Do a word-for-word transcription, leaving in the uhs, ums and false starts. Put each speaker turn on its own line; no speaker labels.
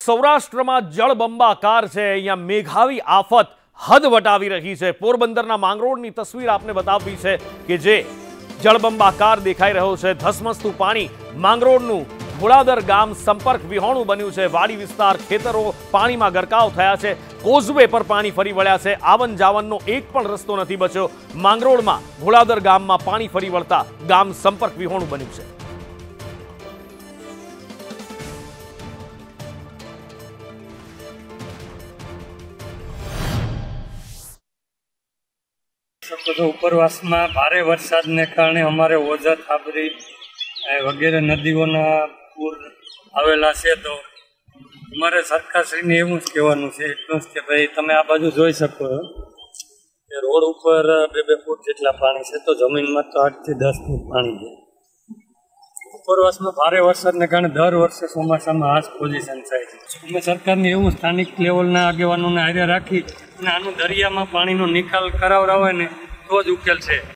સૌરાષ્ટ્રમાં જળબંબાકાર છે। અહીંયા મેઘાવી આફત હદ વટાવી રહી છે। પોરબંદરના માંગરોળની તસવીર આપને બતાવવી છે કે જે જળબંબાકાર દેખાઈ રહ્યો છે। ધસમસતું પાણી માંગરોળનું ભોળાદર ગામ સંપર્ક વિહોણું બન્યું છે। વાડી વિસ્તાર ખેતરો પાણીમાં ગરકાવ થયા છે। કોઝવે પર પાણી ફરી વળ્યા છે। આવન જાવનનો એક પણ રસ્તો નથી બચ્યો। માંગરોળમાં ભોળાદર ગામમાં પાણી ફરી વળતા ગામ સંપર્ક વિહોણું બન્યું છે।
ઉપરવાસમાં ભારે વરસાદને કારણે અમારે ઓજા થાબરી વગેરે નદીઓના પૂર આવેલા છે। તો અમારે સરકારશ્રીને એવું જ કહેવાનું છે એટલું જ કે ભાઈ તમે આ બાજુ જોઈ શકો કે રોડ ઉપર બે બે ફૂટ જેટલા પાણી છે, તો જમીનમાં તો આઠથી દસ ફૂટ પાણી છે। ઉપરવાસમાં ભારે વરસાદને કારણે દર વર્ષે ચોમાસામાં આ જ પોઝિશન થાય છે। અમે સરકારને એવું સ્થાનિક લેવલના આગેવાનોને હારે રાખી અને આનું દરિયામાં પાણીનો નિકાલ કરાવડાવે ને તો જ ઉકેલ છે।